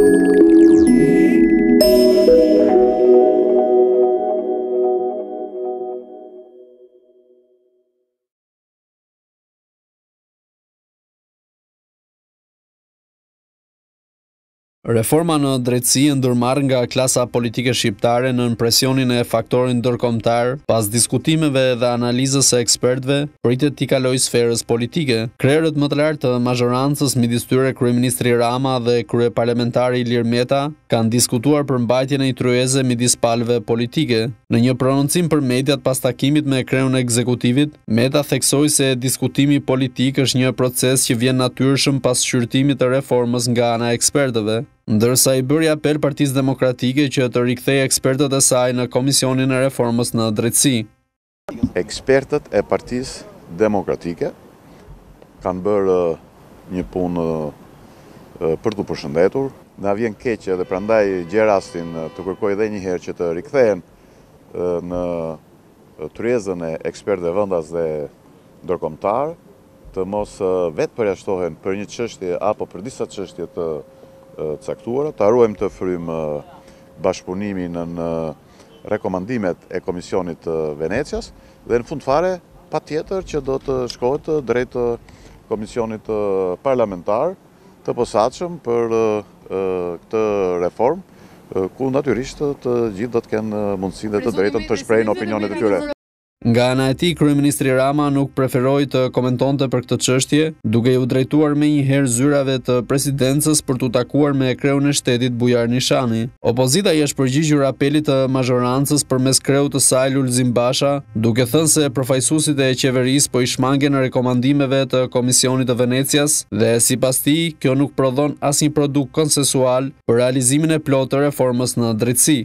Reforma në drejtësi ndërmarrë nga klasa politike shqiptare në presionin e faktorit ndërkombëtar, pas diskutimeve dhe analizës së ekspertëve, pritet t'i kalojë sferës politike. Krerët më të lartë të mazhorancës midis tyre kryeministri Rama dhe kryeparlamentari Ilir Meta kanë diskutuar për mbajtjen e një tryeze midis palëve politike. Në një prononcim për mediat pas takimit me kreun e ekzekutivit, Meta theksoi se diskutimi politik është një proces që vjen natyrshëm pas shqyrtimit të reformës nga ana e ekspertëve. Ndërsa i bëri apel Partisë Demokratike që të rikthejë ekspertët e saj në Komisionin e Reformës në Drejtësi. Ekspertët e Partisë Demokratike kanë bërë një punë për t'u përshëndetur. Na vjen keq edhe prandaj gjej rastin të kërkoj edhe një herë që të rikthehen në tryezën e ekspertëve vendas dhe ndërkombëtar, të mos vetë përjashtohen për një çështje apo për disa çështje të caktuara, të harrojmë të frym bashkëpunimin në rekomandimet e Komisionit të Venecias dhe në fund fare patjetër që do të shkohet drejt Komisionit parlamentar të posaçëm për këtë reformë, ku natyrisht të gjithë do të kenë mundësinë dhe të drejtën të shprehin opinionet e tyre. Nga ana e tij, kryeministri Rama nuk preferoi të komentonte për këtë çështje, duke u drejtuar menjëherë zyrave të presidencës për t'u takuar me kreun e shtetit Bujar Nishani. Opozita i është përgjigjur apelit të mazhorancës përmes kreut të saj Lulzim Basha, duke thënë se përfaqësuesit e qeverisë po i shmangen rekomandimeve të Komisionit të Venecias dhe sipas tij, kjo nuk prodhon asnjë produkt konsensual për realizimin e plotë të reformës në drejtësi.